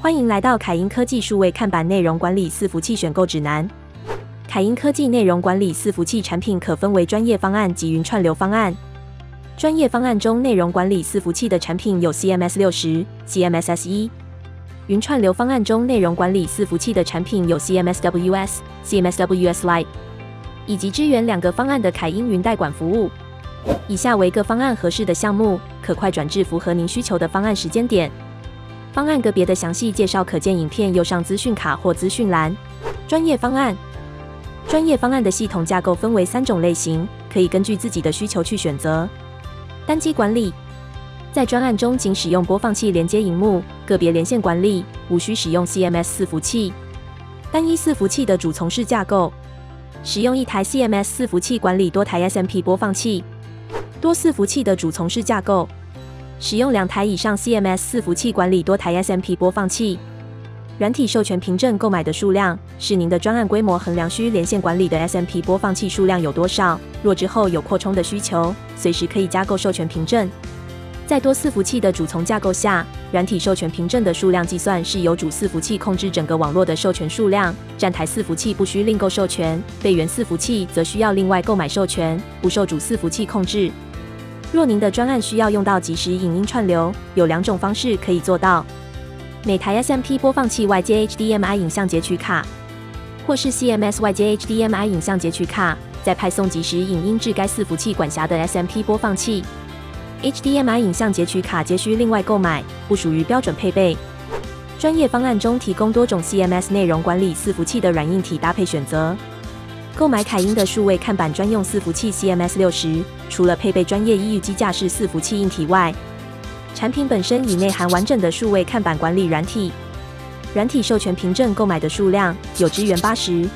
欢迎来到凯英科技数位看板内容管理伺服器选购指南。凯英科技内容管理伺服器产品可分为专业方案及云串流方案。专业方案中，内容管理伺服器的产品有 CMS60、CMS-SE。云串流方案中，内容管理伺服器的产品有 CMS-WS、CMS-WS Lite， 以及支援2个方案的凯英云代管服务。以下为各方案合适的项目，可快转至符合您需求的方案时间点。方案个别的详细介绍可见影片右上资讯卡或资讯栏。专业方案，专业方案的系统架构分为3种类型，可以根据自己的需求去选择。单机管理，在专案中仅使用播放器连接萤幕，个别连线管理，无需使用 CMS 伺服器。单一伺服器的主从事架构，使用一台 CMS 伺服器管理多台 SMP 播放器。多伺服器的主从事架构，使用2台以上 CMS 伺服器管理多台 SMP 播放器。软体授权凭证购买的数量，是您的专案规模衡量需连线管理的 SMP 播放器数量有多少。若之后有扩充的需求，随时可以加购授权凭证。在多伺服器的主从架构下，软体授权凭证的数量计算是由主伺服器控制整个网络的授权数量，站台伺服器不需另购授权，备援伺服器则需要另外购买授权，不受主伺服器控制。若您的专案需要用到即时影音串流，有2种方式可以做到：每台 SMP 播放器外接 HDMI 影像截取卡，或是 CMS 外接 HDMI 影像截取卡，再派送即时影音至该伺服器管辖的 SMP 播放器。HDMI 影像截取卡皆需另外购买，不属于标准配备。专业方案中提供多种 CMS 内容管理伺服器的软硬体搭配选择。购买凯英的数位看板专用伺服器 CMS60， 除了配备专业 EU 机架式伺服器硬体外，产品本身已内含完整的数位看板管理软体。软体授权凭证购买的数量有支援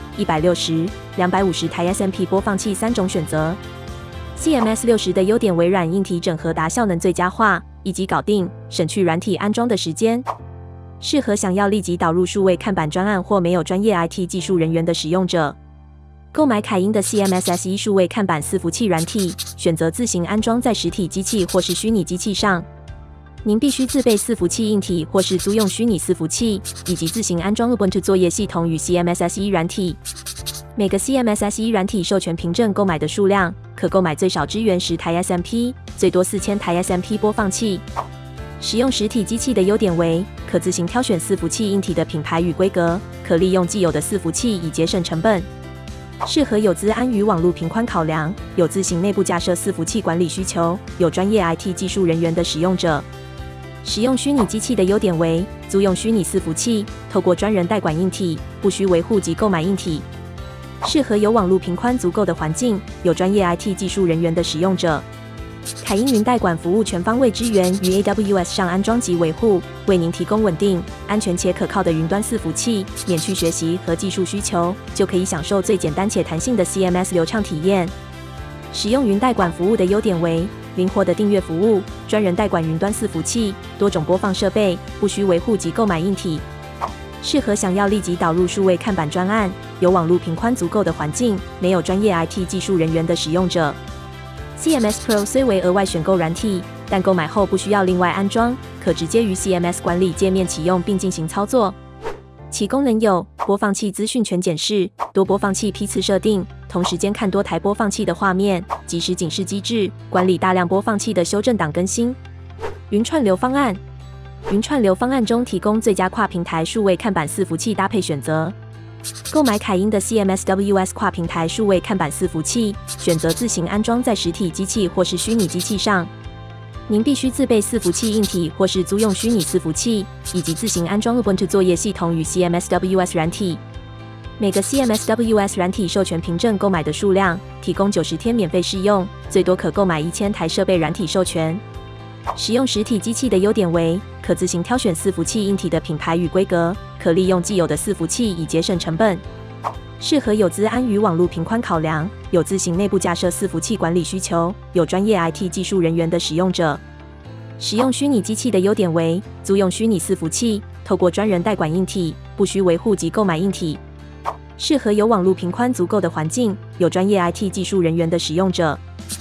80、160、250台 SMP 播放器3种选择。CMS60 的优点为软硬体整合达效能最佳化，以及搞定省去软体安装的时间，适合想要立即导入数位看板专案或没有专业 IT 技术人员的使用者。购买凯英的 CMS-SE 数位看板伺服器软体，选择自行安装在实体机器或是虚拟机器上。您必须自备伺服器硬体或是租用虚拟伺服器，以及自行安装 Ubuntu 作业系统与 CMS-SE 软体。每个 CMS-SE 软体授权凭证购买的数量，可购买最少支援10台 SMP， 最多4000台 SMP 播放器。使用实体机器的优点为，可自行挑选伺服器硬体的品牌与规格，可利用既有的伺服器以节省成本。适合有资安与网络频宽考量，有自行内部架设伺服器管理需求，有专业 IT 技术人员的使用者。使用虚拟机器的优点为，租用虚拟伺服器，透过专人代管硬体，不需维护及购买硬体。适合有网络频宽足够的环境，有专业 IT 技术人员的使用者。凯英云代管服务全方位支援于 AWS 上安装及维护，为您提供稳定、安全且可靠的云端伺服器。免去学习和技术需求，就可以享受最简单且弹性的 CMS 流畅体验。使用云代管服务的优点为，灵活的订阅服务，专人代管云端伺服器，多种播放设备，不需维护及购买硬体。适合想要立即导入数位看板专案，有网络频宽足够的环境，没有专业 IT 技术人员的使用者。CMS Pro 虽为额外选购软体，但购买后不需要另外安装，可直接于 CMS 管理界面启用并进行操作。其功能有播放器资讯全检视、多播放器批次设定、同时间看多台播放器的画面、即时警示机制、管理大量播放器的修正档更新。云串流方案，云串流方案中提供最佳跨平台数位看板伺服器搭配选择。购买凯英的 CMS-WS 跨平台数位看板伺服器，选择自行安装在实体机器或是虚拟机器上。您必须自备伺服器硬体或是租用虚拟伺服器，以及自行安装 Ubuntu 作业系统与 CMS-WS 软体。每个 CMS-WS 软体授权凭证购买的数量，提供90天免费试用，最多可购买1000台设备软体授权。使用实体机器的优点为，可自行挑选伺服器硬体的品牌与规格，可利用既有的伺服器以节省成本。适合有资安与网络频宽考量，有自行内部架设伺服器管理需求，有专业 IT 技术人员的使用者。使用虚拟机器的优点为，租用虚拟伺服器，透过专人代管硬体，不需维护及购买硬体。适合有网络频宽足够的环境，有专业 IT 技术人员的使用者。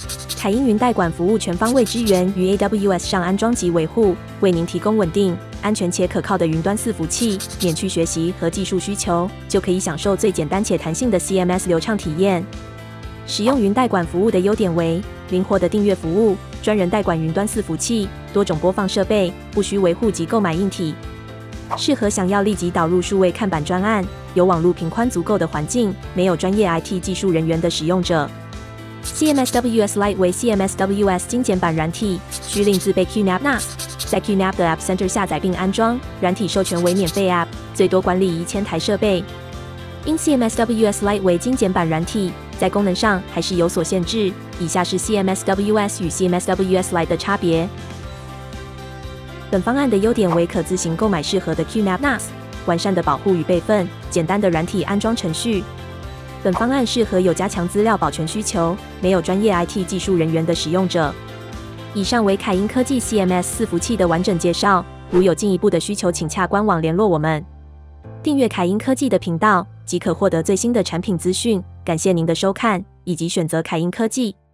凯鹰云代管服务全方位支援于 AWS 上安装及维护，为您提供稳定、安全且可靠的云端伺服器。免去学习和技术需求，就可以享受最简单且弹性的 CMS 流畅体验。使用云代管服务的优点为：灵活的订阅服务，专人代管云端伺服器，多种播放设备，不需维护及购买硬体。适合想要立即导入数位看板专案、有网络频宽足够的环境、没有专业 IT 技术人员的使用者。CMSWS Lite 为 CMSWS 精简版软体，需另自备 QNAP NAS， 在 QNAP 的 App Center 下载并安装，软体授权为免费 App， 最多管理1000台设备。因 CMSWS Lite 为精简版软体，在功能上还是有所限制。以下是 CMSWS 与 CMSWS Lite 的差别。本方案的优点为可自行购买适合的 QNAP NAS， 完善的保护与备份，简单的软体安装程序。本方案适合有加强资料保全需求、没有专业 IT 技术人员的使用者。以上为凯鹰科技 CMS 伺服器的完整介绍。如有进一步的需求，请洽官网联络我们。订阅凯鹰科技的频道，即可获得最新的产品资讯。感谢您的收看，以及选择凯鹰科技。